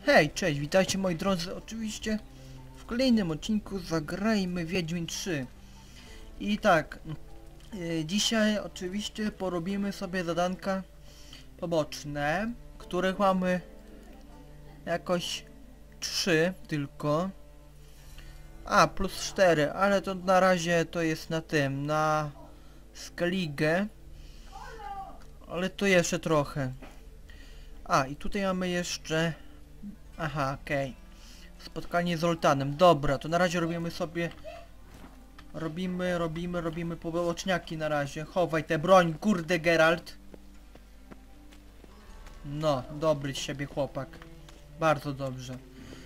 Hej, cześć, witajcie moi drodzy, oczywiście w kolejnym odcinku Zagrajmy Wiedźmin 3. I tak, dzisiaj oczywiście porobimy sobie zadanka poboczne, których mamy jakoś 3 tylko. A, plus 4, ale to na razie to jest na tym, na Skellige. Ale to jeszcze trochę. A, i tutaj mamy jeszcze... Aha, okej. Spotkanie z Zoltanem. Dobra, to na razie robimy sobie... Robimy poboczniaki na razie. Chowaj tę broń, kurde Geralt. No, dobry z siebie chłopak. Bardzo dobrze.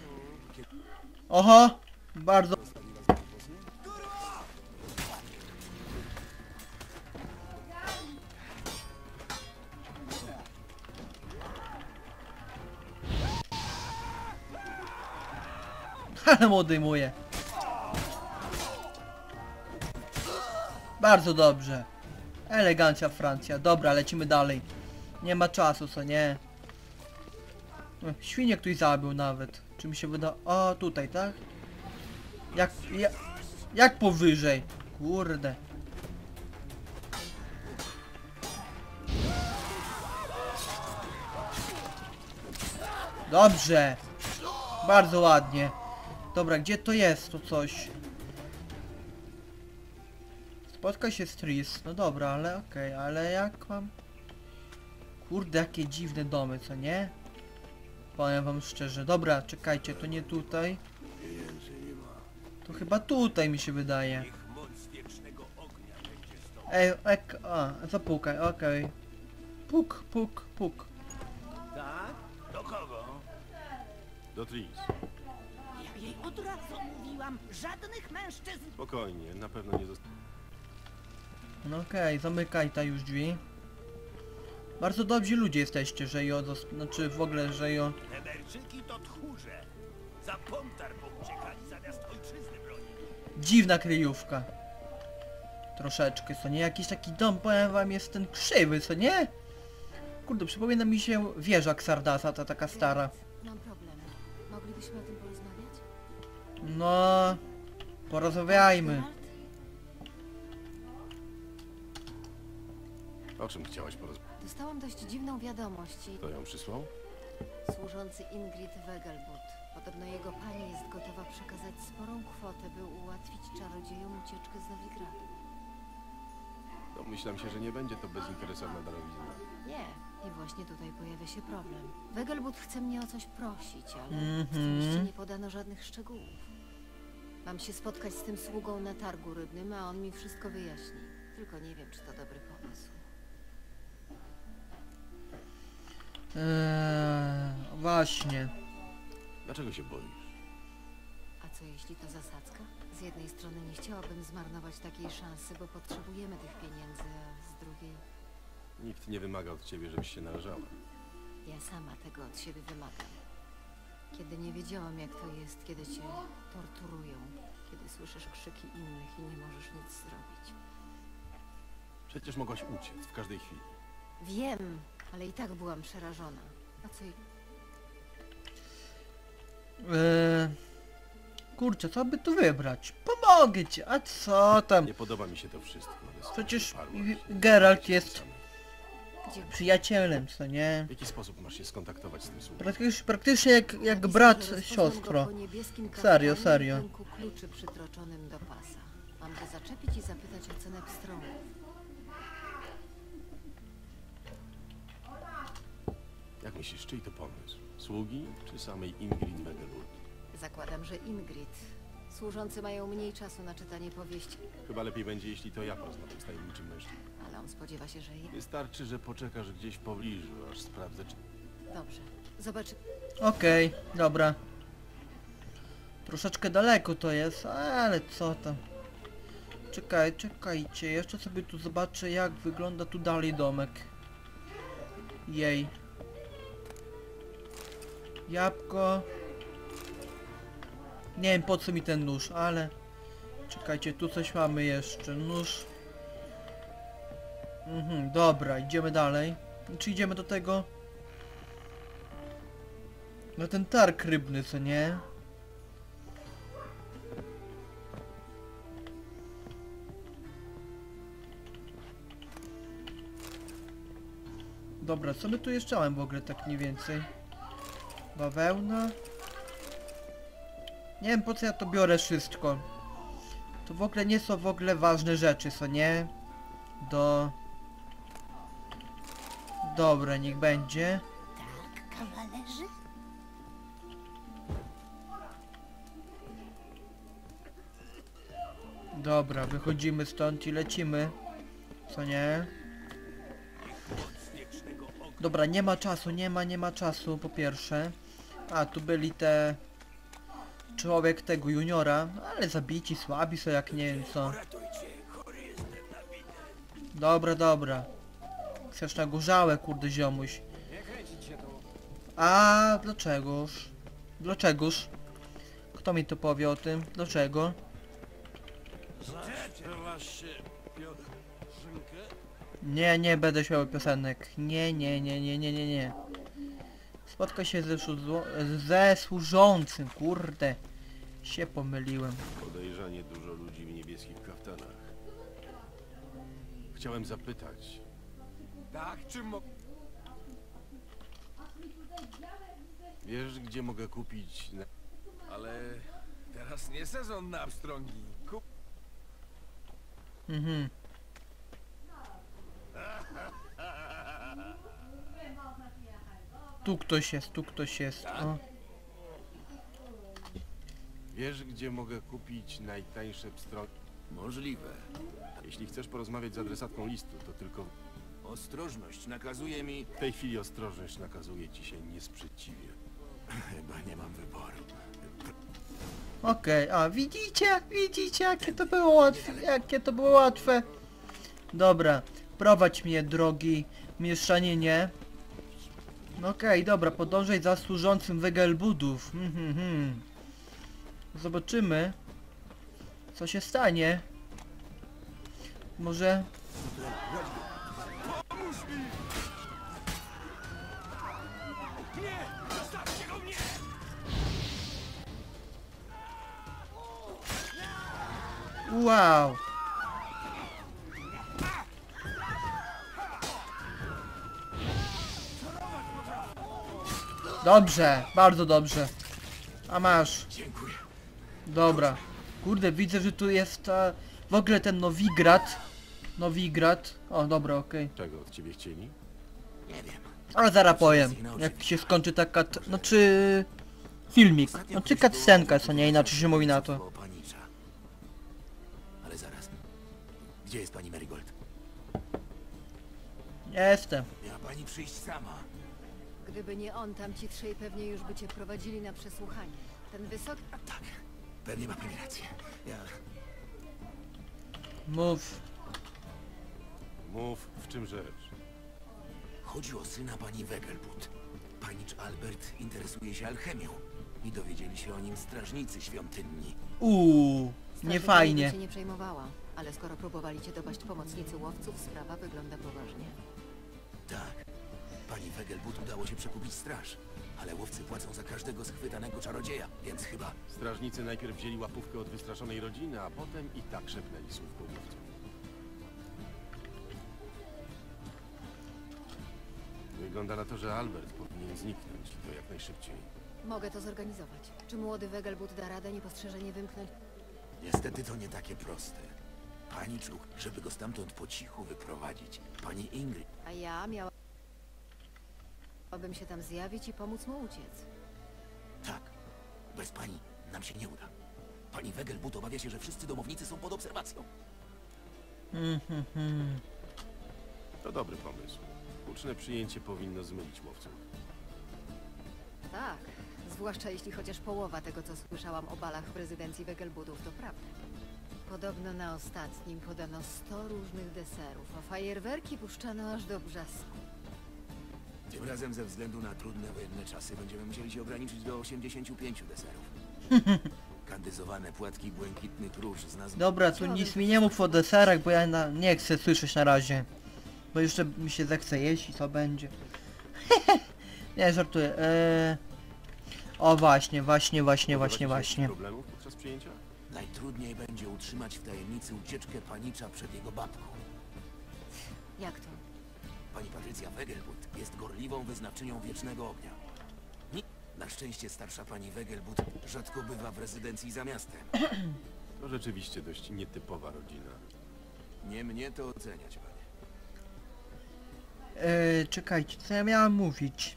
Oho! Bardzo... Ale mu odejmuje. Bardzo dobrze. Elegancja Francja. Dobra, lecimy dalej. Nie ma czasu, co nie? Świnie ktoś zabił nawet. Czy mi się wyda... O, tutaj, tak? Jak powyżej? Kurde. Dobrze. Bardzo ładnie. Dobra, gdzie to jest to coś? Spotkaj się z Tris. No dobra, ale okej, ale jak mam... Kurde, jakie dziwne domy, co nie? Powiem wam szczerze. Dobra, czekajcie, to nie tutaj. To chyba tutaj mi się wydaje. Ej, zapukaj, okej. Puk, puk, puk. Tak? Do kogo? Do Tris. Ja jej od razu mówiłam, żadnych mężczyzn. Spokojnie, na pewno nie zostanie. No okej, zamykaj ta już drzwi. Bardzo dobrzy ludzie jesteście, że ją... Znaczy w ogóle, że ją... Neberczyki to tchórze. Za Pontar pouciekali zamiast ojczyzny bronić. Dziwna kryjówka. Troszeczkę, co nie? Jakiś taki dom, powiem wam, jest ten krzywy, co nie? Kurde, przypomina mi się wieża Xardasa, ta taka stara. Mam problem. Moglibyśmy o tym porozmawiać? No... Porozmawiajmy. Geralt? O czym chciałaś porozmawiać? Dostałam dość dziwną wiadomość i Kto ją przysłał? służący Ingrid Wegelbud. Podobno jego pani jest gotowa przekazać sporą kwotę, by ułatwić czarodziejom ucieczkę z Nowigradu. Domyślam się, że nie będzie to bezinteresowna darowizna. Nie. I właśnie tutaj pojawia się problem. Wegelbud chce mnie o coś prosić, ale w Mhm. treści nie podano żadnych szczegółów. Mam się spotkać z tym sługą na targu rybnym, a on mi wszystko wyjaśni. Tylko nie wiem, czy to dobry pomysł. Właśnie. Dlaczego się boisz? A co jeśli to zasadzka? Z jednej strony nie chciałabym zmarnować takiej szansy, bo potrzebujemy tych pieniędzy, a z drugiej Nikt nie wymaga od ciebie, żebyś się narażała. ja sama tego od siebie wymagam. Kiedy nie wiedziałam, jak to jest, kiedy cię torturują, kiedy słyszysz krzyki innych i nie możesz nic zrobić. Przecież mogłaś uciec w każdej chwili. Wiem, ale i tak byłam przerażona. A co Kurczę, co by tu wybrać? Pomogę ci, a co tam? Nie podoba mi się to wszystko. ale Przecież uparłaś. Geralt jest Samej. gdzie przyjacielem, co nie? W jaki sposób masz się skontaktować z tym sługą? Praktycznie jak brat, siostro. Serio, serio. Pęku kluczy przytroczonym do pasa. Mam go zaczepić i zapytać o cenę pstrągów. Jak myślisz, czyj to pomysł? Sługi czy samej Ingrid Wegelbud? Zakładam, że Ingrid. Służący mają mniej czasu na czytanie powieści, Chyba lepiej będzie, jeśli to ja porozmawiam z tajemniczym mężczyzną. ale on spodziewa się, że ja... Wystarczy, że poczekasz gdzieś w pobliżu, aż sprawdzę, czy... Dobrze. Zobacz... Okej, dobra. Troszeczkę daleko to jest, ale co tam. Czekajcie, jeszcze sobie tu zobaczę, jak wygląda tu dalej domek. Jej. Jabłko. Nie wiem, po co mi ten nóż, ale... Czekajcie, tu coś mamy jeszcze. Nóż. Dobra, idziemy dalej. Czy idziemy do tego? No ten targ rybny, co nie? Dobra, co my tu jeszcze mamy w ogóle tak mniej więcej? Bawełna? Nie wiem po co ja to biorę wszystko. To w ogóle nie są w ogóle ważne rzeczy, co nie? Dobra, niech będzie. Tak, kawalerzy? Dobra, wychodzimy stąd i lecimy. Co nie? Dobra, nie ma czasu, nie ma czasu, po pierwsze. A, tu byli te... Człowiek tego juniora, ale zabici, słabi są jak nie wiem co. Dobra, dobra. Chcesz na górzałę, kurde ziomuś. A dlaczegoż? Dlaczegoż? Kto mi to powie o tym? Dlaczego? Nie, nie będę śpiewał piosenek. Nie. Spotka się ze służącym, kurde. Się pomyliłem. Podejrzanie dużo ludzi w niebieskich kaftanach. Chciałem zapytać, Tak, czym wiesz gdzie mogę kupić... Ale teraz nie sezon na pstrągi. Kup... Mhm. Tu ktoś jest. O. Wiesz gdzie mogę kupić najtańsze pstrągi? Możliwe. Jeśli chcesz porozmawiać z adresatką listu, to tylko... Ostrożność nakazuje mi... W tej chwili ostrożność nakazuje ci się nie sprzeciwię. Chyba nie mam wyboru. Okej, a widzicie jakie to było łatwe, Dobra, prowadź mnie drogi mieszczaninie. Okej, dobra, podążaj za służącym Wegelbudów. Zobaczymy, co się stanie. Może... Wow! Dobrze, bardzo dobrze. A masz. Dziękuję. Dobra. Kurde, widzę, że tu jest w ogóle ten Nowigrad. O, dobra, okej. Czego od ciebie chcieli? Nie wiem. Ale zaraz powiem, jak się skończy taka... No czy... Filmik. No czy cutscenka, co nie inaczej się mówi na to. Panicza. Ale zaraz. Gdzie jest pani Marigold? Jestem. Miała pani przyjść sama. Gdyby nie on, tamci trzej pewnie już by cię prowadzili na przesłuchanie. Ten wysoki... Tak. Pewnie ma pani rację. Mów. Mów, w czym rzecz? Chodzi o syna pani Wegelbud. Panicz Albert interesuje się alchemią. I dowiedzieli się o nim strażnicy świątynni. Nie fajnie. się nie przejmowała, ale skoro próbowali cię dopaść pomocnicy łowców, sprawa wygląda poważnie. Tak. Pani Wegelbud udało się przekupić straż. Ale łowcy płacą za każdego schwytanego czarodzieja, więc chyba... Strażnicy najpierw wzięli łapówkę od wystraszonej rodziny, a potem i tak szepnęli słówko łowcom. Wygląda na to, że Albert powinien zniknąć i to jak najszybciej. Mogę to zorganizować. Czy młody Wegelbud da radę niepostrzeżenie wymknąć? Niestety to nie takie proste. Pani czuł, żeby go stamtąd po cichu wyprowadzić. Pani Ingrid... A ja miałabym się tam zjawić i pomóc mu uciec. Tak. Bez pani nam się nie uda. Pani Wegelbud obawia się, że wszyscy domownicy są pod obserwacją. To dobry pomysł. Huczne przyjęcie powinno zmylić łowców. Tak, zwłaszcza jeśli chociaż połowa tego, co słyszałam o balach w rezydencji Wegelbudów, to prawda. Podobno na ostatnim podano 100 różnych deserów, a fajerwerki puszczano aż do brzasku. Tym razem ze względu na trudne wojenne czasy będziemy musieli się ograniczyć do 85 deserów. Kandyzowane płatki błękitnych róż z nazwą... Dobra, tu nic mi nie mów o deserach, bo ja nie chcę słyszeć na razie. Bo jeszcze mi się zechce jeść i co będzie. Nie, żartuję. O właśnie. Spodziewacie się jakichś problemów podczas przyjęcia? Najtrudniej będzie utrzymać w tajemnicy ucieczkę panicza przed jego babką. Jak to? Pani Patrycja Wegelbud jest gorliwą wyznawczynią wiecznego ognia. Na szczęście starsza pani Wegelbud rzadko bywa w rezydencji za miastem. To rzeczywiście dość nietypowa rodzina. Nie mnie to oceniać, panie. Czekajcie, co ja miałem mówić?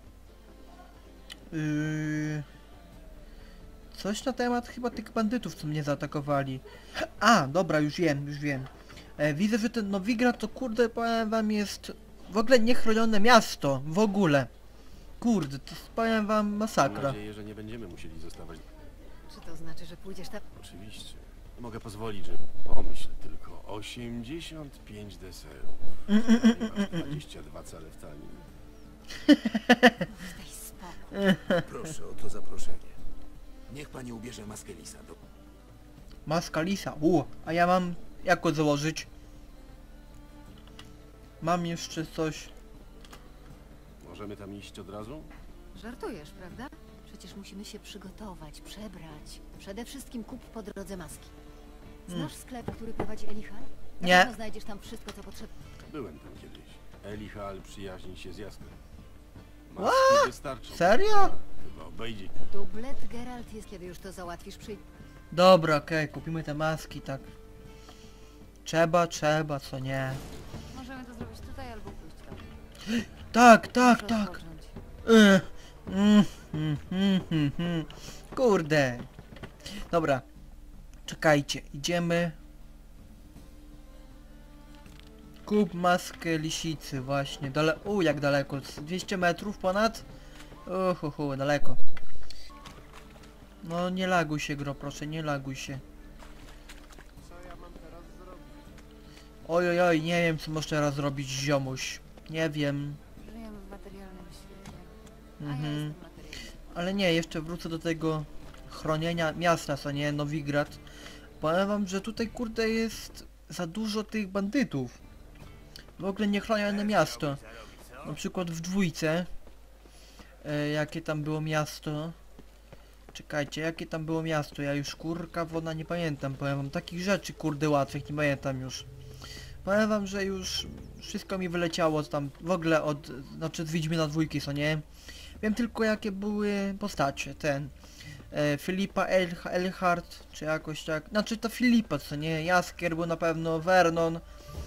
Coś na temat chyba tych bandytów, co mnie zaatakowali. A, dobra, już wiem. Widzę, że ten Nowigrad to kurde, powiem wam, jest w ogóle niechronione miasto, w ogóle. Kurde, to jest, powiem wam, Mam masakra. nadzieję, że nie będziemy musieli zostawać... Czy to znaczy, że pójdziesz tam? Oczywiście. Nie mogę pozwolić, że... Pomyśl tylko. 85 deserów. Nie masz 22 cale w talii. Daj spokój. Proszę o to zaproszenie. Niech pani ubierze maskę lisa. Maska lisa, a ja mam... Jak go założyć? Mam jeszcze coś... Możemy tam iść od razu? Żartujesz, prawda? Przecież musimy się przygotować, przebrać. Przede wszystkim kup po drodze maski. Znasz sklep, który prowadzi Elihal? Na Nie. pewno znajdziesz tam wszystko, co potrzebne. Byłem tam kiedyś. Elihal przyjaźni się z Jaskrem. Maski wystarczą. Serio? Chyba obejdzie. Dublet Geralt jest, kiedy już to załatwisz, Dobra, okej, kupimy te maski, tak. Trzeba, co nie. Możemy to zrobić tutaj albo pójść tam. Tak. Rozpocząć. Y, Kurde. Dobra. Czekajcie, idziemy. Kup maskę lisicy, właśnie. Jak daleko? 200 metrów ponad? Daleko. No nie laguj się, gro, proszę, nie laguj się. Oj, nie wiem, co możesz teraz zrobić, ziomuś. Nie wiem. Żyjemy w materialnym świecie. A ja Mhm. jestem materialistą. Ale nie, jeszcze wrócę do tego chronienia miasta, co nie, Nowigrad. Powiem wam, że tutaj kurde jest za dużo tych bandytów. W ogóle niechronione miasto. Na przykład w dwójce. Jakie tam było miasto? Czekajcie, jakie tam było miasto? Ja już kurka wodna nie pamiętam. Powiem wam, takich rzeczy kurde łatwych nie pamiętam już. Powiem wam, że już wszystko mi wyleciało tam w ogóle znaczy z Wiedźmina dwójki, co nie? Wiem tylko jakie były postacie, Filipa Elhart, czy jakoś tak, znaczy to Filipa, co nie? Jaskier był na pewno, Vernon,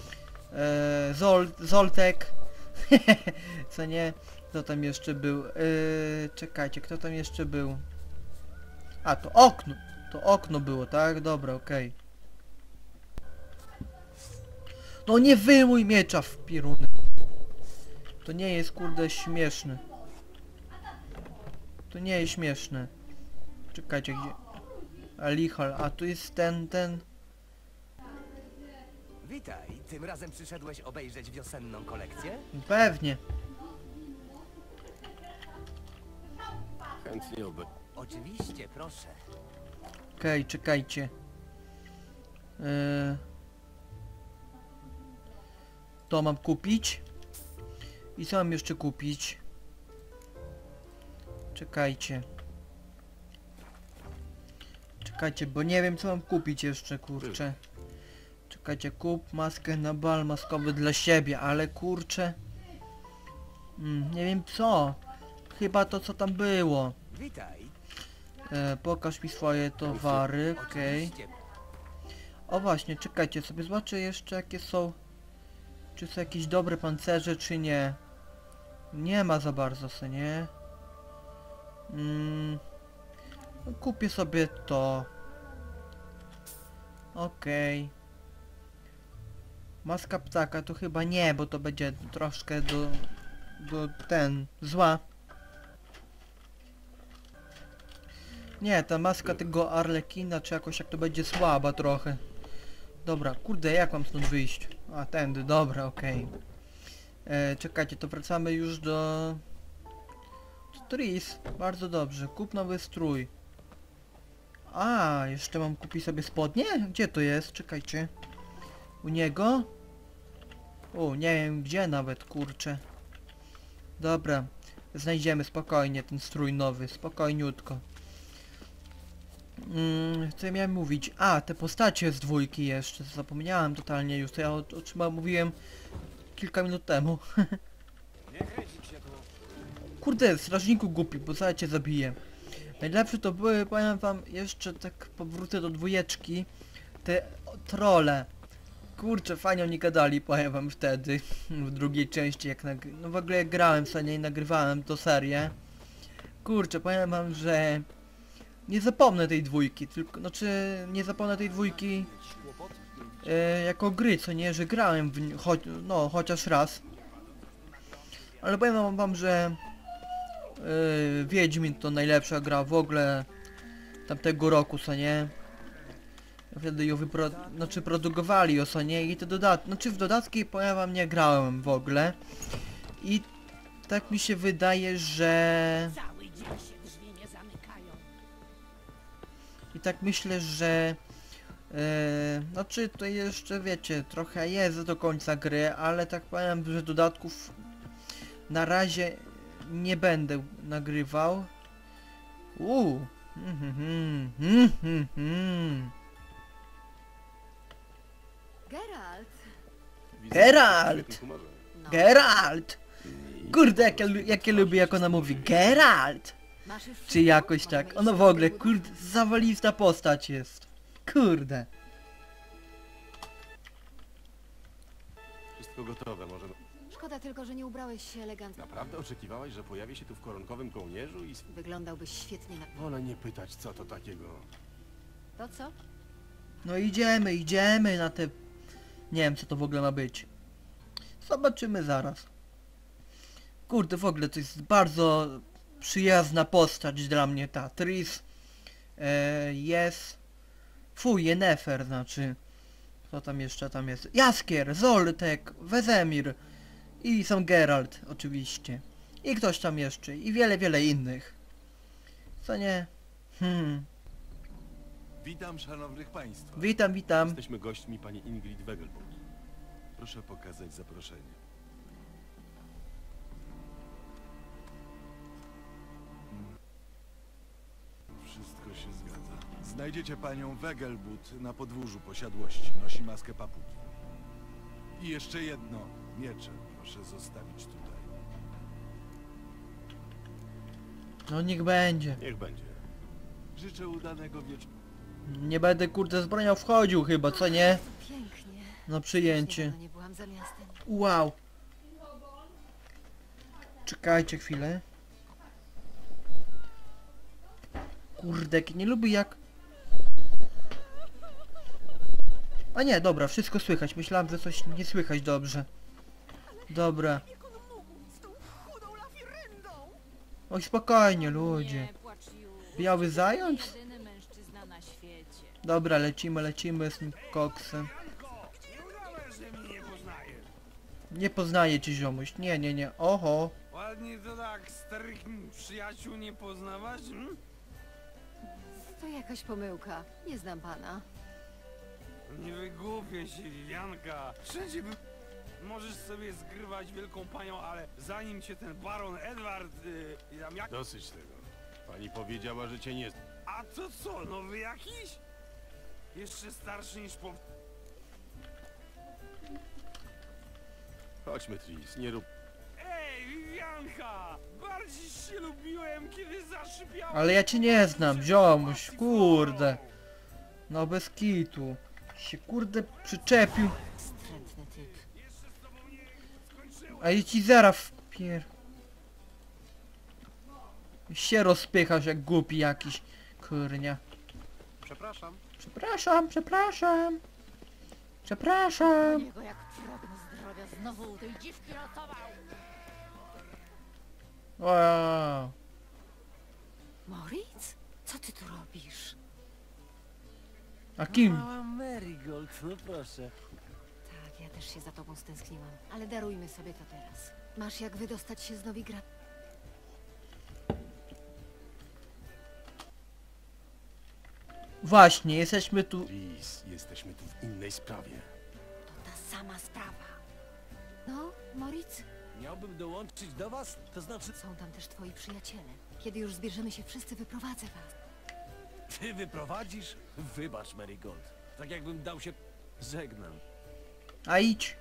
Zoltek, co nie? Kto tam jeszcze był? Czekajcie, kto tam jeszcze był? A, to okno było, tak? Dobra, okej. No nie wyjmuj miecza w pieruny. To nie jest kurde śmieszne. To nie jest śmieszne. Czekajcie, gdzie... Elihal, a tu jest ten... Witaj, tym razem przyszedłeś obejrzeć wiosenną kolekcję? Pewnie. Chętnie Oczywiście, proszę. Okej, czekajcie. To mam kupić. I co mam jeszcze kupić? Czekajcie. Czekajcie, bo nie wiem co mam kupić jeszcze, kurczę. Czekajcie, kup maskę na bal maskowy dla siebie, ale kurczę. Nie wiem co. Chyba to co tam było. Witaj. Pokaż mi swoje towary, okej. Oczywiście. O właśnie, czekajcie, sobie zobaczę jeszcze jakie są... Czy są jakieś dobre pancerze, czy nie. Nie ma za bardzo, co nie? No, kupię sobie to. Okej. Maska ptaka to chyba nie, bo to będzie troszkę zła. Nie, ta maska tego Arlekina, czy jakoś jak to będzie słaba trochę. Dobra, kurde, jak mam stąd wyjść? A, tędy, dobra, okej. Czekajcie, to wracamy już do... Tris, bardzo dobrze, kup nowy strój. A, jeszcze mam kupić sobie spodnie? Gdzie to jest? Czekajcie. U niego? O, nie wiem gdzie nawet, kurczę. Dobra. znajdziemy spokojnie ten strój nowy, spokojniutko. Co ja miałem mówić? A, te postacie z dwójki jeszcze, zapomniałem totalnie już, to ja o czym mówiłem kilka minut temu. Kurde, strażniku głupi, bo zaraz cię zabiję. Najlepsze to były, powiem wam, jeszcze tak powrócę do dwójeczki, te trolle. Kurczę, fajnie oni gadali, powiem wam wtedy, w drugiej części, jak no w ogóle jak grałem sobie i nagrywałem to serię. Kurczę, powiem wam, że nie zapomnę tej dwójki, tylko, znaczy nie zapomnę tej dwójki jako gry, co nie, że grałem w no chociaż raz. Ale powiem wam, że Wiedźmin to najlepsza gra w ogóle tamtego roku, co nie. Wtedy ją produkowali ją, co nie, i te dodatki, znaczy w dodatki powiem wam nie grałem w ogóle. I tak mi się wydaje, że... Cały dzień się drzwi nie zamykają. I tak myślę, że... znaczy to jeszcze wiecie, trochę jest do końca gry, ale tak powiem, że dodatków na razie nie będę nagrywał. Geralt! Widzę, Geralt! że w świetnym humorze. No, Geralt! Kurde, jak ja lubię, jak ona mówi Geralt! masz już Czy wszystko? jakoś Możemy tak. iść Ono do w ogóle, sklepu? kurde, zawalista postać jest. Kurde. Wszystko gotowe, może... Szkoda tylko, że nie ubrałeś się elegancko. Naprawdę oczekiwałeś, że pojawię się tu w koronkowym kołnierzu i... Wyglądałbyś świetnie na... Wolę nie pytać, co to takiego. To co? No idziemy na te... Nie wiem, co to w ogóle ma być. Zobaczymy zaraz. Kurde, w ogóle to jest bardzo przyjazna postać dla mnie ta. Tris jest... Fuj, Yennefer, znaczy. Co tam jeszcze tam jest? Jaskier, Zoltek, Wesemir. I są Geralt, oczywiście. I ktoś tam jeszcze. I wiele innych. Co nie? Witam szanownych państwa. Witam. Jesteśmy gośćmi pani Ingrid Wegelbud. Proszę pokazać zaproszenie. Wszystko się zgadza. Znajdziecie panią Wegelbud na podwórzu posiadłości. Nosi maskę papugi. I jeszcze jedno. Miecze proszę zostawić tutaj. No niech będzie. Niech będzie. Życzę udanego wieczoru. Nie będę kurde z bronią wchodził chyba, co nie? Pięknie. Na przyjęcie. Dawno nie byłam za miastem. Wow. Czekajcie chwilę. Kurde, jak nie lubię jak... A nie, dobra, wszystko słychać. Myślałem, że coś nie słychać dobrze. Dobra. Oj, spokojnie, ludzie. Nie płacz już. Biały zając? Jedyny mężczyzna na świecie. Dobra, lecimy z tym koksem. Nie poznaję cię, ziomuś. Nie. Oho. Ładnie to tak starych przyjaciół nie poznawać? To jakaś pomyłka. Nie znam pana. Nie wygłupię się, Wianka. Wszędzie by... Możesz sobie zgrywać wielką panią, ale zanim cię ten baron Edward... tam jak... Dosyć tego. Pani powiedziała, że cię nie... A to co, nowy jakiś? Jeszcze starszy niż po... Chodźmy, Tris, nie rób... Ej, Wianka! Bardziej się lubiłem, kiedy zaszypiałem... Ale ja cię nie znam, ziomuś. Kurde. No bez kitu. Się kurde przyczepił. Wstrętny typ. A ja ci zaraz wpier... Się rozpychasz jak głupi jakiś. Kurnia. Przepraszam. Przepraszam. Jego jak drobno zdrowia znowu u tej dziwki ratował. Wow. Moritz? Co ty tu robisz? A kim? Mała Marigold, no proszę. Tak, ja też się za tobą stęskniłam. Ale darujmy sobie to teraz. Masz jak wydostać się z Nowigradu? Właśnie, jesteśmy tu... Tris, jesteśmy tu w innej sprawie. To ta sama sprawa. No, Moritz? Miałbym dołączyć do was? To znaczy... Są tam też twoi przyjaciele. Kiedy już zbierzemy się wszyscy, wyprowadzę was. Ty wyprowadzisz? Wybacz, Marigold. Tak jakbym dał się... Żegnam. A idź.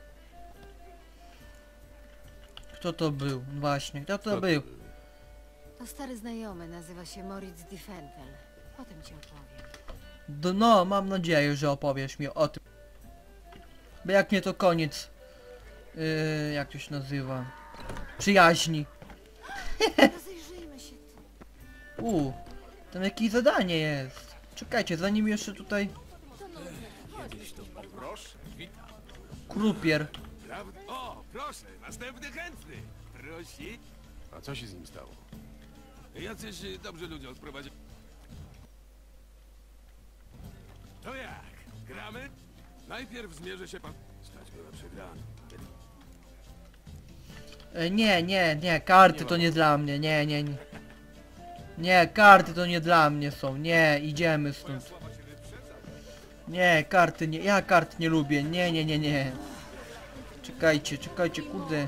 Kto to był? Właśnie, kto to był? To stary znajomy, nazywa się Moritz Diffenfel. Potem ci opowiem. No, mam nadzieję, że opowiesz mi o tym. Bo jak nie to koniec. Jak to się nazywa? Przyjaźni. Rozejrzyjmy się tu. Tam jakieś zadanie jest. Czekajcie, zanim jeszcze tutaj... Proszę, witam. Krupier. Prawda? O, proszę, następny chętny. Prosi. A co się z nim stało? Jacyś dobrzy ludzie odprowadzili. To jak? Gramy? Najpierw zmierzę się pan... Stać go na przegraną. Nie, karty to nie dla mnie, nie. Nie, karty to nie dla mnie są, nie, idziemy stąd. Nie, karty nie, ja kart nie lubię, nie. Czekajcie, kurde.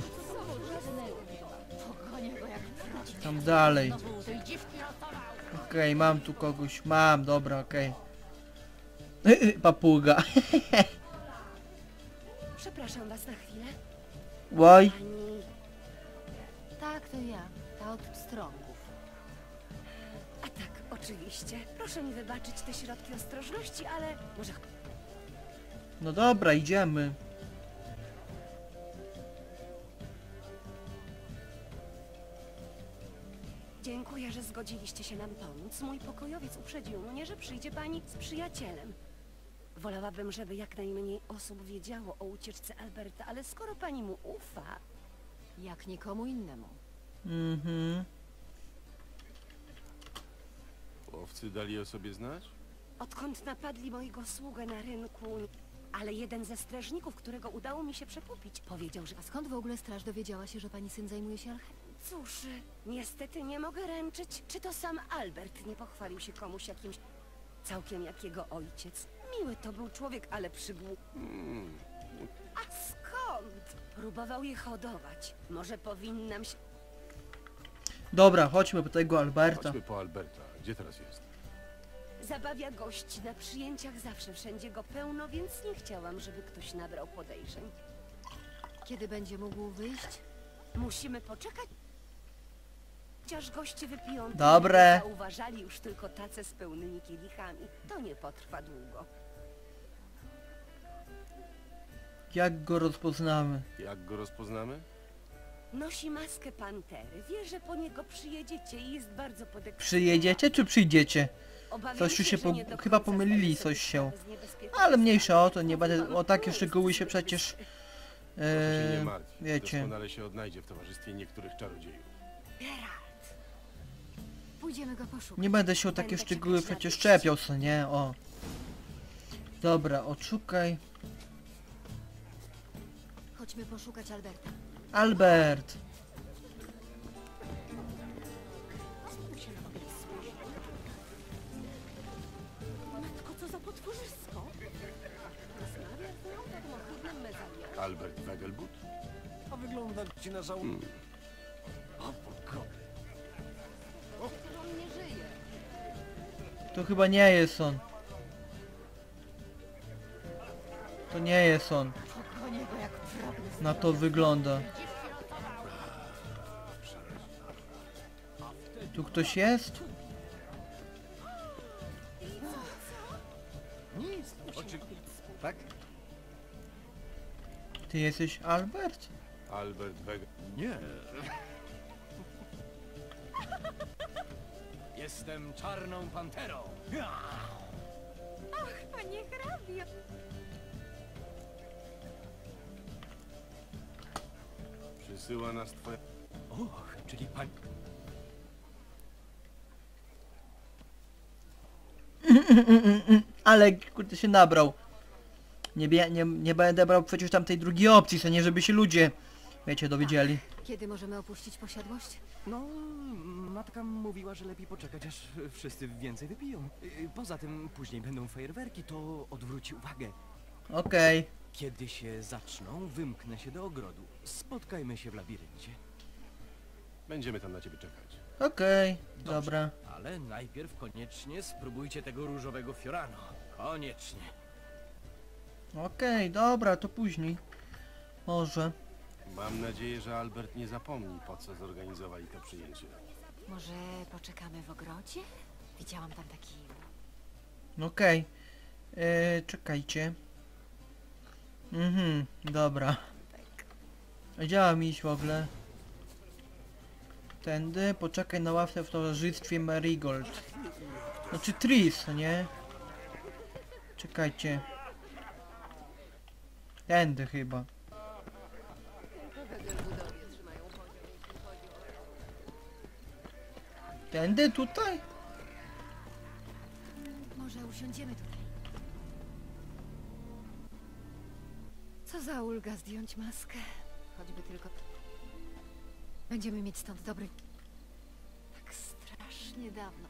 Tam dalej. Znowu tej dziwki ratował. Okej, mam tu kogoś, dobra, okej. Papuga. Przepraszam was na chwilę. Łoj. Pani... Tak, to ja. Ta od pstrągów. A tak, oczywiście. Proszę mi wybaczyć te środki ostrożności, ale może... No dobra, idziemy. Dziękuję, że zgodziliście się nam pomóc. Mój pokojowiec uprzedził mnie, że przyjdzie pani z przyjacielem. Wolałabym, żeby jak najmniej osób wiedziało o ucieczce Alberta, ale skoro pani mu ufa... Jak nikomu innemu. Łowcy dali o sobie znać? Odkąd napadli mojego sługę na rynku... Ale jeden ze strażników, którego udało mi się przekupić, powiedział, że... A skąd w ogóle straż dowiedziała się, że pani syn zajmuje się alchemią? Cóż, niestety nie mogę ręczyć. Czy to sam Albert nie pochwalił się komuś jakimś... całkiem jak jego ojciec? Miły to był człowiek, ale przygłup... A skąd? Próbował je hodować. Może powinnam się... Dobra, chodźmy po tego Alberta. Chodźmy po Alberta. Gdzie teraz jest? Zabawia gości na przyjęciach, zawsze wszędzie go pełno, więc nie chciałam, żeby ktoś nabrał podejrzeń. Kiedy będzie mógł wyjść? Musimy poczekać, chociaż goście wypiją... tyle, Dobre. że zauważali już tylko tace z pełnymi kielichami. To nie potrwa długo. Jak go rozpoznamy? Jak go rozpoznamy? Nosi maskę pantery. Wie, że po niego przyjedziecie i jest bardzo podekscytowany. Przyjedziecie czy przyjdziecie? Obawiam Coś tu się że nie do chyba końca pomylili, zdaje sobie coś się. sprawę z niebezpieczeństwa. Ale mniejsza o to, nie będę... O takie szczegóły się przecież... Proszę się nie martw. wiecie. Doskonale się odnajdzie w towarzystwie niektórych czarodziejów. Geralt, Pójdziemy go poszukać. Nie będę się o takie szczegóły przecież czepiał, co nie? O. Dobra, odszukaj. Chodźmy poszukać Alberta. Albert! matko, co za potworzysko! Rozmawia z nią tak ohydnym mezalianem. Albert Wegelbud? A wygląda ci na żał... O, poko... On nie żyje. To chyba nie jest on. To nie jest on. Pokonie go jak pragnę. Na to wygląda. Dziwki ratował. Tu ktoś jest? Nic. Tak? Ty jesteś Albert? Albert Wegelbud. Nie. Jestem czarną panterą. Panie hrabio! Przysyła nas twoja... Och, czyli pan... Ale kurde się nabrał. Nie będę brał przecież tamtej drugiej opcji, co nie żeby się ludzie, wiecie, dowiedzieli. Kiedy możemy opuścić posiadłość? No, matka mówiła, że lepiej poczekać, aż wszyscy więcej wypiją. Poza tym później będą fajerwerki, to odwróci uwagę. Okej. Kiedy się zaczną, wymknę się do ogrodu. Spotkajmy się w labiryncie. Będziemy tam na ciebie czekać. Okej, Dobrze. dobra. Ale najpierw koniecznie spróbujcie tego różowego fiorano. Koniecznie. Okej, dobra, to później. Może. Mam nadzieję, że Albert nie zapomni, po co zorganizowali to przyjęcie. Może poczekamy w ogrodzie? Widziałam tam taki... Okej. Czekajcie. Dobra. A gdzie mam iść w ogóle? Tędy, poczekaj na ławce w towarzystwie Marigold. Znaczy Tris, nie? Czekajcie. Tędy chyba. Tędy, tutaj? Może usiądziemy tutaj. Co za ulga zdjąć maskę. Choćby tylko... Będziemy mieć stąd dobry... Tak strasznie dawno.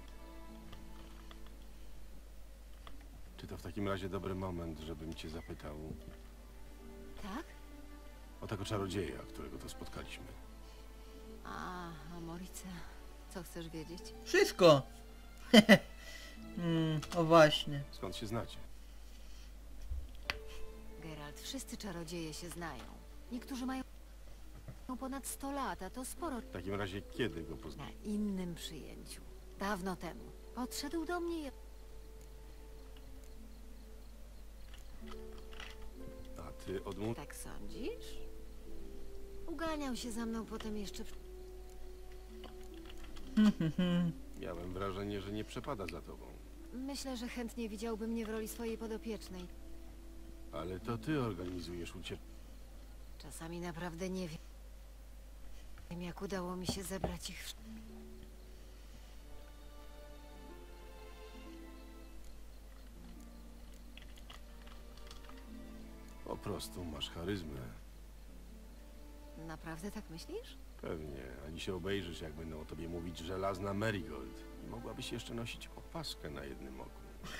Czy to w takim razie dobry moment, żebym cię zapytał Tak? o tego czarodzieja, którego tu spotkaliśmy? A Morice, co chcesz wiedzieć? Wszystko! O właśnie. Skąd się znacie? Geralt, wszyscy czarodzieje się znają. Niektórzy mają ponad 100 lat, a to sporo. W takim razie kiedy go poznałeś? Na innym przyjęciu. Dawno temu. Podszedł do mnie i... A ty odmów... Tak sądzisz? Uganiał się za mną potem jeszcze... Miałem wrażenie, że nie przepada za tobą. Myślę, że chętnie widziałby mnie w roli swojej podopiecznej. Ale to ty organizujesz ucieczkę. Czasami naprawdę nie wiem, jak udało mi się zebrać ich... Po prostu masz charyzmę. Naprawdę tak myślisz? Pewnie. Ani się obejrzysz, jak będą o tobie mówić żelazna Marigold. I mogłabyś jeszcze nosić opaskę na jednym oku.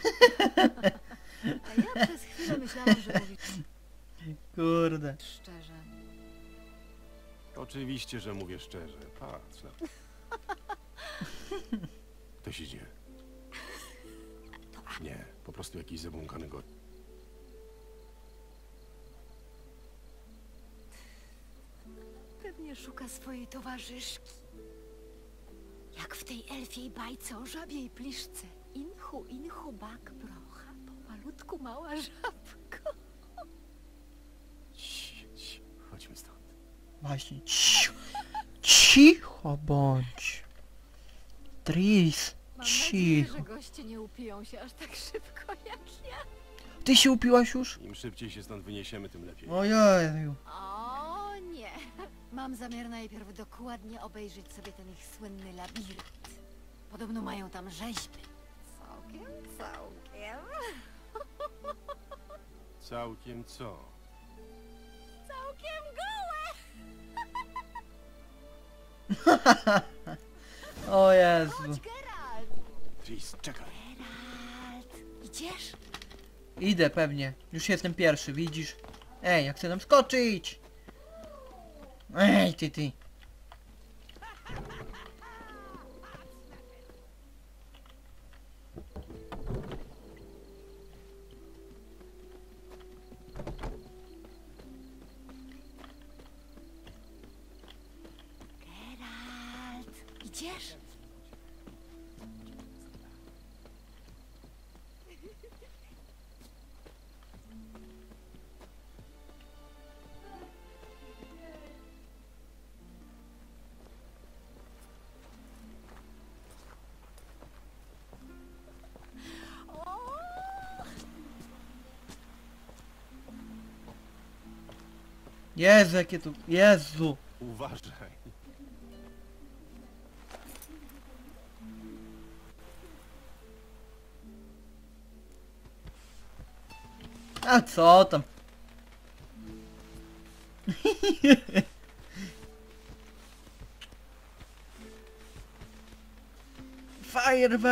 A ja przez chwilę myślałam, że mówisz Kurde. szczerze. Oczywiście, że mówię szczerze. Patrz na... Ktoś idzie. Nie, po prostu jakiś zabłąkany gość. Pewnie szuka swojej towarzyszki. Jak w tej elfiej bajce o żabiej pliszce. Inchu, inchu, bak, brocha, pomalutku mała żabko. Chodźmy stąd. Właśnie. Cicho bądź. Tris. Mam nadzieję, Cicho. że goście nie upiją się aż tak szybko jak ja. Ty się upiłaś już? Im szybciej się stąd wyniesiemy, tym lepiej. Ojeju. O nie. Mam zamiar najpierw dokładnie obejrzeć sobie ten ich słynny labirynt. Podobno mają tam rzeźby. Całkiem. Całkiem co? Całkiem gołe! O Jezu. Geralt! Tris, czekaj. Geralt! Idziesz? Idę pewnie. Już jestem pierwszy, widzisz? Ej, jak chcę tam skoczyć! Ej, ty. Geralt! Idziesz? Jezu, jakie tu... Jezu! Uważaj. A co tam?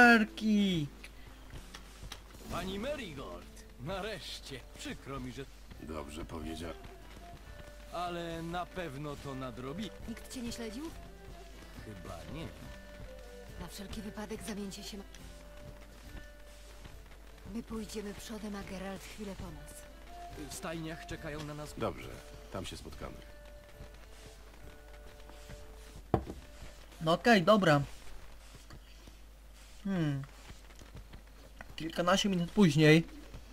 Fajerwerki! Pani Marigold! Nareszcie! Przykro mi, że... Dobrze powiedział. Ale na pewno to nadrobi. Nikt cię nie śledził? Chyba nie. Na wszelki wypadek zamieńcie się. My pójdziemy przodem, a Geralt chwilę po nas. W stajniach czekają na nas... Dobrze, tam się spotkamy. No okej, dobra. Kilkanaście minut później.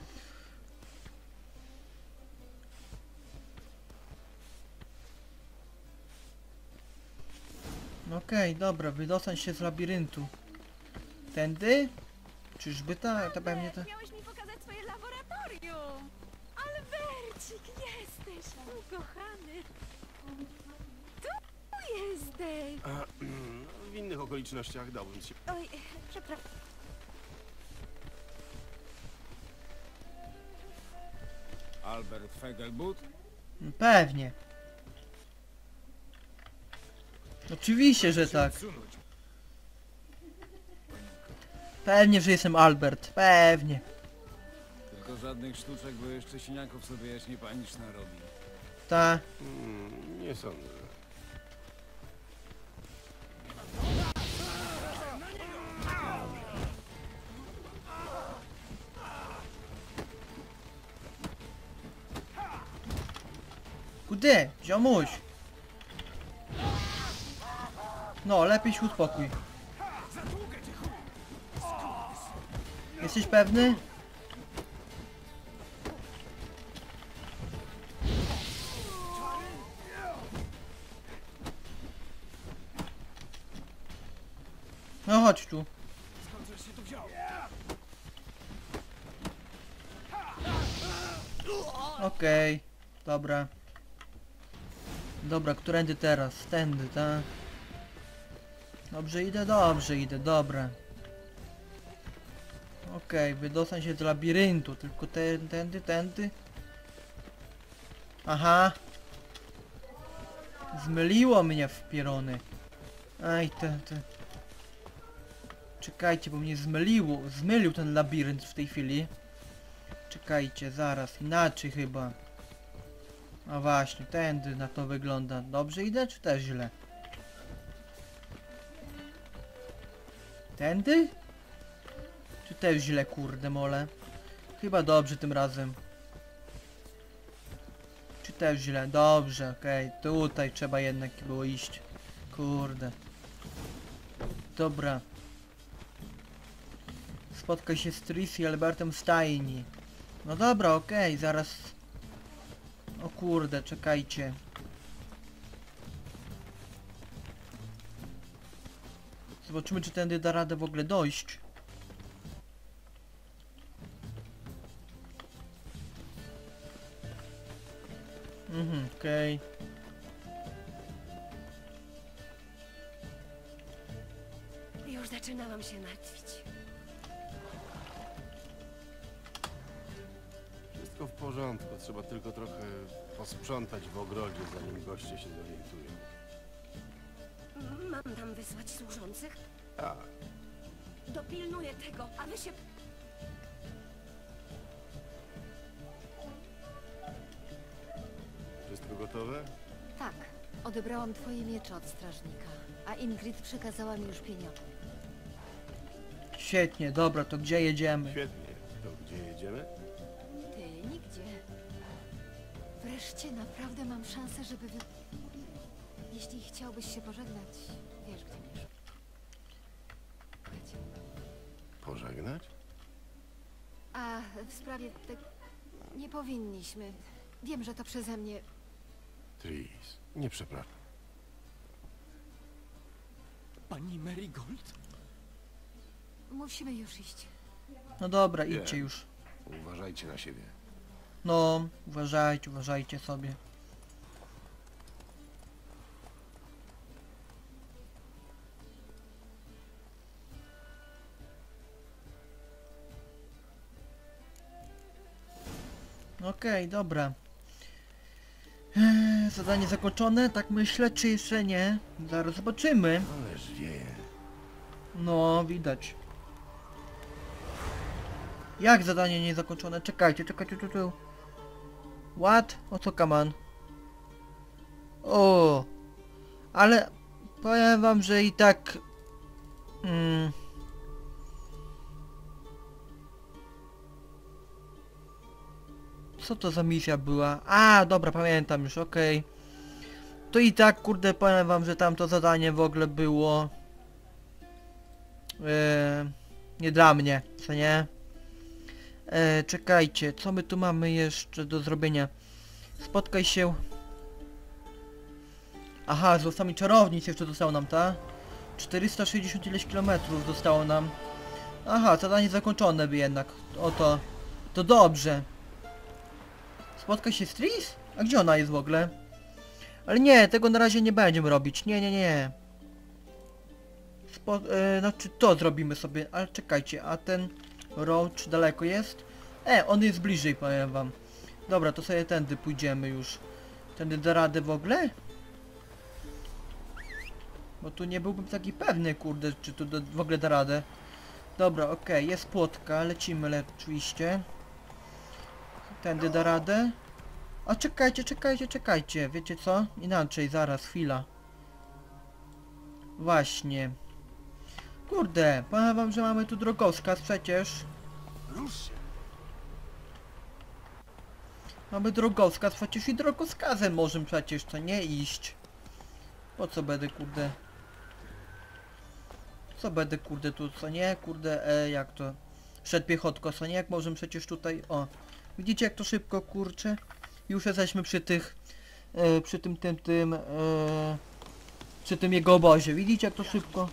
Okej, dobra, wydostać się z labiryntu. Tędy? Czyżby to pewnie to... Miałeś mi pokazać swoje laboratorium! Albercik, jesteś ukochany! Tu jesteś! W innych okolicznościach dałbym ci... Oj, przepraszam. Albert Fegelbut? Pewnie. Oczywiście, że tak. Pewnie, że jestem Albert. Pewnie. Tylko żadnych sztuczek, bo jeszcze siniaków sobie jaśnie paniczna robi. Ta. Nie sądzę. Kudy? Ziomuś. No, lepiej się uspokój. Jesteś pewny? No chodź tu. Okej, dobra. Dobra, którędy teraz? Tędy, tak? Dobrze idę, dobra. Okej, wydostać się z labiryntu, tylko tędy. Aha. Zmyliło mnie w pierony. Aj, te. Czekajcie, bo mnie zmylił ten labirynt w tej chwili. Czekajcie, zaraz, inaczej chyba. A właśnie, tędy na to wygląda. Dobrze idę, czy też źle? Tędy? Czy też źle, kurde mole? Chyba dobrze tym razem. Czy też źle? Dobrze, okej. Tutaj trzeba jednak było iść. Kurde. Dobra. Spotkaj się z Tris i Albertem w stajni. No dobra, okej, zaraz... O kurde, czekajcie. Zobaczymy, czy tędy da radę w ogóle dojść. Okej. Już zaczynałam się martwić. Wszystko w porządku, trzeba tylko trochę posprzątać w ogrodzie, zanim goście się zorientują. Mam tam wysłać służących? Tak, Dopilnuję tego, a wy się... wszystko gotowe? Tak, odebrałam twoje miecze od strażnika, a Ingrid przekazała mi już pieniądze. Świetnie, dobra, to gdzie jedziemy? Świetnie. To gdzie jedziemy? Ty nigdzie. Wreszcie naprawdę mam szansę, żeby Jeśli chciałbyś się pożegnać, wiesz gdzie mnie szukać. Pożegnać? A w sprawie tego... Nie powinniśmy. Wiem, że to przeze mnie... Tris, nie przepraszam. Pani Marigold? Musimy już iść. No dobra, Wiem. idźcie już. Uważajcie na siebie. No, uważajcie sobie. Okej, dobra. Zadanie zakończone, tak myślę, czy jeszcze nie? Zaraz zobaczymy. Ależ wieje. No, widać. Jak zadanie niezakończone? Czekajcie, tu. What? O co kaman? O, ale powiem wam, że i tak... Co to za misja była? A, dobra, pamiętam już, okej. To i tak, kurde, powiem wam, że tamto zadanie w ogóle było... nie dla mnie, co nie? Czekajcie, co my tu mamy jeszcze do zrobienia? Spotkaj się... Aha, z losami czarownic jeszcze zostało nam, ta? 460 ileś kilometrów zostało nam. Aha, zadanie zakończone by jednak. Oto. To dobrze. Spotkaj się z Tris? A gdzie ona jest w ogóle? Ale nie, tego na razie nie będziemy robić. Nie. Znaczy to zrobimy sobie, ale czekajcie, a ten Roach daleko jest? On jest bliżej, powiem wam. Dobra, to sobie tędy pójdziemy już. Tędy da radę w ogóle? Bo tu nie byłbym taki pewny, kurde, czy tu w ogóle da radę. Dobra, okej, jest płotka, lecimy oczywiście. Tędy da radę. A czekajcie, wiecie co? Inaczej, zaraz, chwila. Właśnie. Kurde, powiem wam, że mamy tu drogowskaz przecież. Rusz się! Mamy drogowskaz, przecież i drogowskazem możemy przecież to nie iść. Po co będę, kurde? Co będę, kurde, tu, co nie? Kurde, jak to? Szedł piechotko, co nie? Jak możemy przecież tutaj, o. Widzicie jak to szybko, kurczę? Już jesteśmy przy tych, przy tym jego obozie. Widzicie jak to szybko?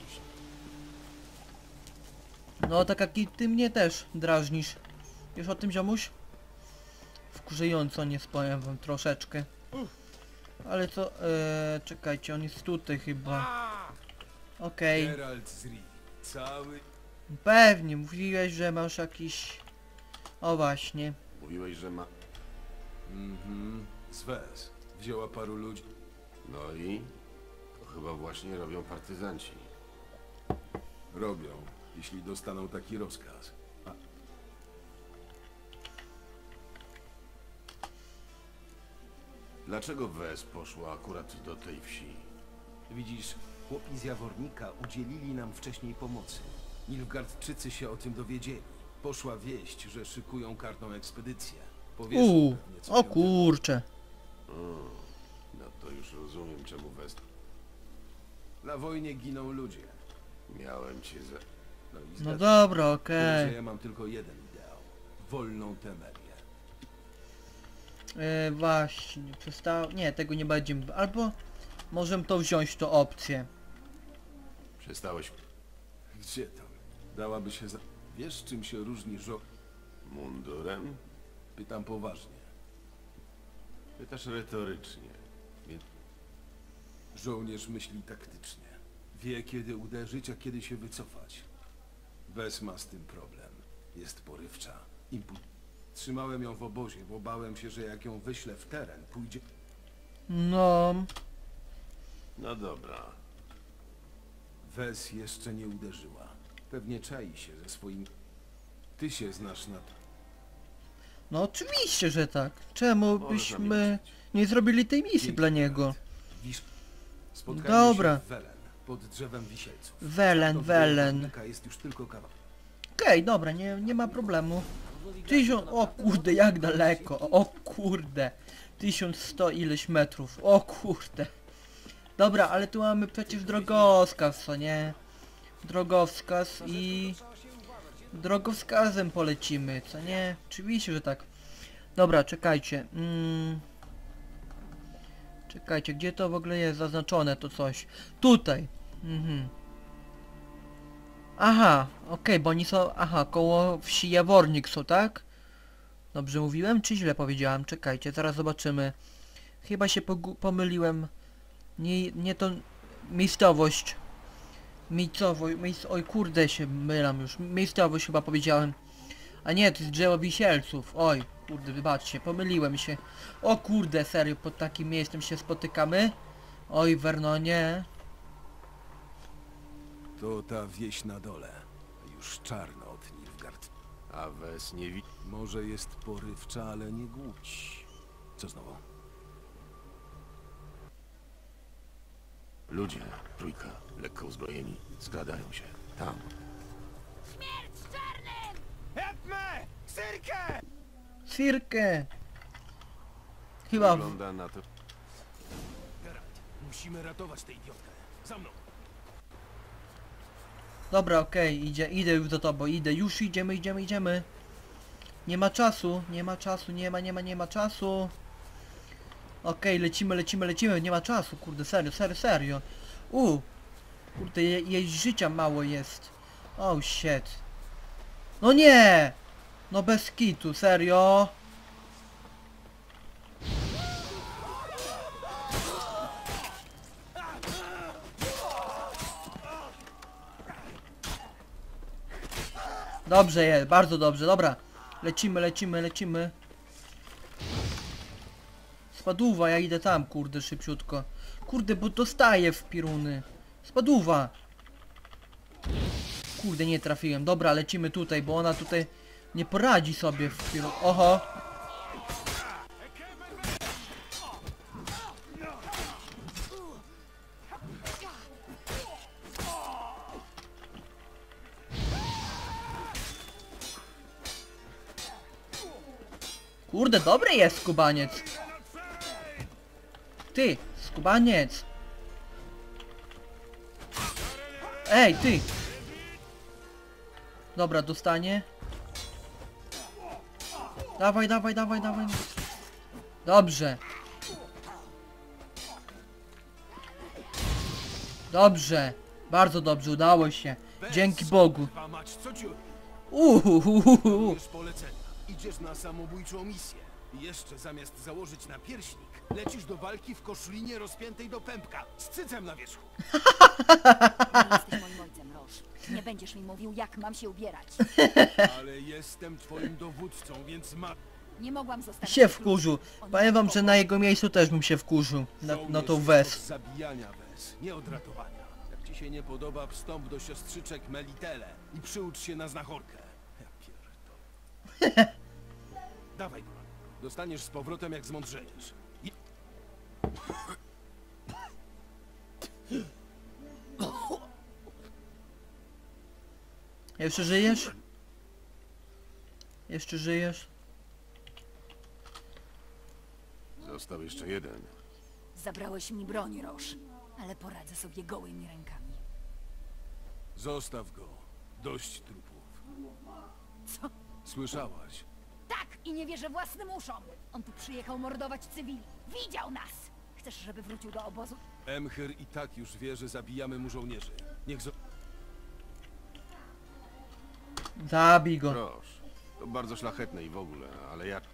No tak jak i ty mnie też drażnisz. Wiesz o tym, ziomuś? Wkurzająco, nie powiem wam troszeczkę. Ale co, czekajcie, on jest tutaj chyba. Okej. Geralt z Rivi. Cały... Pewnie, mówiłeś, że masz jakiś... O właśnie. Mówiłeś, że ma... Zwez. Wzięła paru ludzi. No i? To chyba właśnie robią partyzanci. Robią, jeśli dostaną taki rozkaz. Dlaczego Wes poszła akurat do tej wsi? Widzisz, chłopi z Jawornika udzielili nam wcześniej pomocy. Nilfgaardczycy się o tym dowiedzieli. Poszła wieść, że szykują kartą ekspedycję. Powiedzą pewnie, co o się kurcze. No to już rozumiem, czemu Wes... Na wojnie giną ludzie. Miałem cię za... No i No zgadza dobra, się, okej. że ja mam tylko jeden ideał. Wolną Temerię. Właśnie, przestało... Nie, tego nie będziemy... Albo... Możemy to wziąć, to opcję. Przestałeś... Gdzie tam? Dałaby się za... Wiesz, czym się różni Mundurem? Pytam poważnie. Pytasz retorycznie. Więc... Żołnierz myśli taktycznie. Wie, kiedy uderzyć, a kiedy się wycofać. Wes ma z tym problem. Jest porywcza. Trzymałem ją w obozie, bo bałem się, że jak ją wyślę w teren, pójdzie... No... No dobra. Wes jeszcze nie uderzyła. Pewnie czai się ze swoim... Ty się znasz na... No oczywiście, że tak. Czemu Możesz byśmy zamilczeć. nie zrobili tej misji Dzięki, dla niego? Geralt. Wisz... Spotkajmy Dobra. się w Welen, pod drzewem wisielców. Welen, Do Welen. Jawornika jest już tylko kawał. Okej, dobra, nie ma problemu. 1000... O kurde, jak daleko. O kurde. 1100 ileś metrów. O kurde. Dobra, ale tu mamy przecież drogowskaz, co nie? Drogowskaz i... Drogowskazem polecimy, co nie? Oczywiście, że tak. Dobra, czekajcie. Czekajcie, gdzie to w ogóle jest zaznaczone to coś? Tutaj. Aha, okej, bo oni są... Aha, koło wsi Jawornik są, tak? Dobrze mówiłem, czy źle powiedziałem? Czekajcie, zaraz zobaczymy. Chyba się pomyliłem. Nie to... Miejscowość. Oj kurde, się mylam już. Miejscowość chyba powiedziałem. A nie, to jest drzewo wisielców. Oj, kurde, wybaczcie, pomyliłem się. O kurde, serio, pod takim miejscem się spotykamy? Oj, Vernonie. To ta wieś na dole. Już czarno od Nilfgaard. A Wes nie wi... Może jest porywcza, ale nie głupci. Co znowu? Ludzie, trójka, lekko uzbrojeni, skradają się. Tam. Edme! Syrkę! Cirkę! Chyba... Wygląda na to... Geralt, musimy ratować tę idiotkę. Za mną. Dobra, okej, idę już za tobą, idę, już idziemy. Nie ma czasu, nie ma czasu. Okej, lecimy, nie ma czasu, kurde, serio. Kurde, jej życia mało jest. Oh shit. No nie! No bez kitu, serio. Dobrze jest, bardzo dobrze, dobra. Lecimy. Spadówa, ja idę tam, kurde, szybciutko. Kurde, bo dostaję w piruny. Spadówa. Kurde, nie trafiłem. Dobra, lecimy tutaj, bo ona tutaj nie poradzi sobie w piruny. Oho. Kurde, dobry jest skubaniec. Ty, skubaniec. Ej, ty. Dobra, dostanie. Dawaj. Dobrze. Dobrze. Bardzo dobrze, udało się. Dzięki Bogu. Chyba mać, co ci... Uhuhuhuhu. Już polecenia. Idziesz na samobójczą misję. I jeszcze zamiast założyć napierśnik, lecisz do walki w koszlinie rozpiętej do pępka, z cycem na wierzchu. Nie jesteś moim ojcem, Roż. Nie będziesz mi mówił, jak mam się ubierać. Ale jestem twoim dowódcą, więc ma... Nie mogłam zostawić... Się wkurzył. Powiem wam, że na jego miejscu też bym się wkurzył. Na tą Żołnierz wes. od zabijania wes, nie od ratowania. Jak ci się nie podoba, wstąp do siostrzyczek Melitele i przyucz się na znachorkę. Ja pierdolę. Dawaj, broń. Dostaniesz z powrotem, jak zmądrzejesz. I... Jeszcze żyjesz? Jeszcze żyjesz? Został jeszcze jeden. Zabrałeś mi broń, Roż. Ale poradzę sobie gołymi rękami. Zostaw go. Dość trupów. Co? Słyszałaś? Tak! I nie wierzę własnym uszom! On tu przyjechał mordować cywili. Widział nas! Chcesz, żeby wrócił do obozu? Emhyr i tak już wie, że zabijamy mu żołnierzy. Niech Zabij go. Proszę. To bardzo szlachetne i w ogóle, ale jak...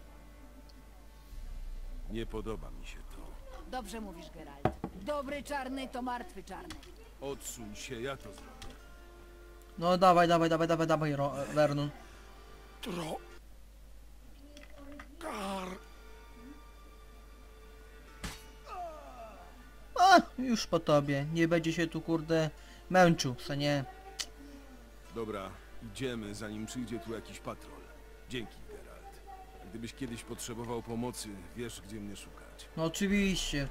Nie podoba mi się to. Dobrze mówisz, Geralt. Dobry czarny to martwy czarny. Odsuń się, ja to zrobię. No dawaj, Vernon. A, już po tobie. Nie będzie się tu, kurde, męczył, co nie? Dobra, idziemy, zanim przyjdzie tu jakiś patrol. Dzięki, Geralt. Gdybyś kiedyś potrzebował pomocy, wiesz, gdzie mnie szukać. No oczywiście,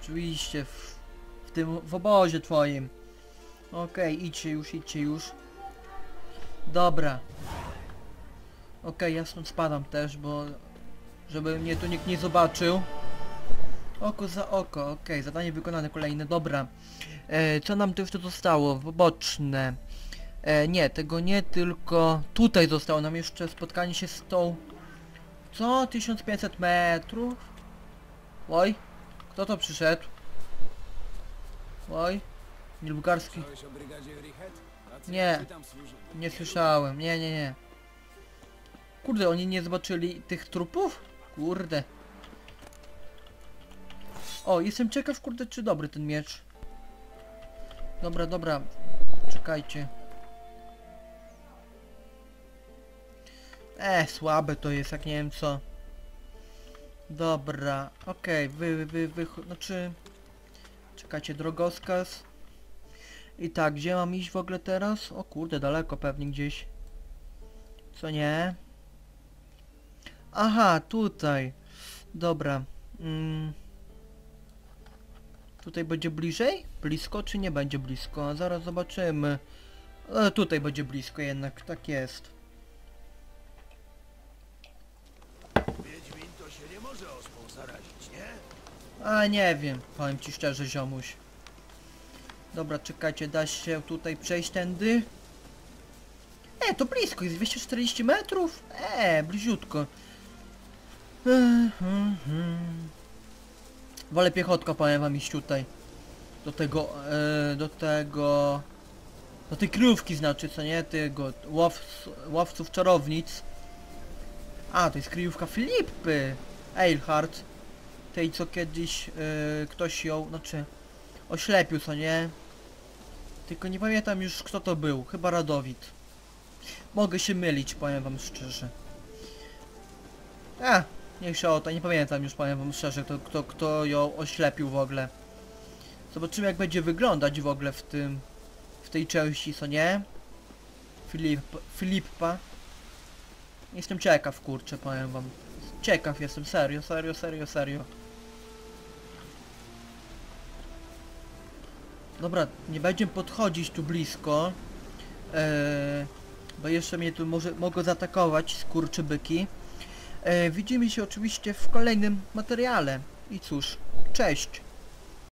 w obozie twoim. Okej, idźcie już. Dobra. Okej, ja stąd spadam też, bo... żeby mnie tu nikt nie zobaczył. Oko za oko, okej, zadanie wykonane kolejne, dobra. Co nam tu jeszcze zostało? Poboczne. Nie, tego nie, tylko tutaj zostało nam jeszcze spotkanie się z tą... Co? 1500 metrów? Oj, kto to przyszedł? Oj, Nilfgaardzki. Nie, nie słyszałem, nie. Kurde, oni nie zobaczyli tych trupów? Kurde. O, jestem ciekaw, kurde, czy dobry ten miecz. Dobra, czekajcie. Słabe to jest, jak nie wiem co. Dobra, okej, znaczy... Czekajcie, drogowskaz. I tak, gdzie mam iść w ogóle teraz? O kurde, daleko pewnie gdzieś. Co nie? Aha, tutaj. Dobra. Tutaj będzie bliżej? Blisko czy nie będzie blisko? Zaraz zobaczymy. Tutaj będzie blisko jednak, tak jest. Wiedźmin to się nie może ospą zarazić, nie? A nie wiem, powiem ci szczerze, ziomuś. Dobra, czekajcie, da się tutaj przejść tędy? To blisko, jest 240 metrów? Bliziutko. Wolę piechotko, powiem wam, iść tutaj. Do tej kryjówki znaczy, co nie? Tego łowców czarownic. A, to jest kryjówka Filipy Eilhart. Tej, co kiedyś ktoś ją, znaczy, oślepił, co nie? Tylko nie pamiętam już, kto to był. Chyba Radowid. Mogę się mylić, powiem wam szczerze. Niech się o to, nie pamiętam już, powiem wam szczerze, kto ją oślepił w ogóle. Zobaczymy, jak będzie wyglądać w ogóle w tej części, co nie? Filipa. Jestem ciekaw, kurczę, powiem wam. Ciekaw jestem, serio. Dobra, nie będziemy podchodzić tu blisko. Bo jeszcze mnie tu mogą zaatakować skurczybyki. Widzimy się oczywiście w kolejnym materiale. I cóż, cześć!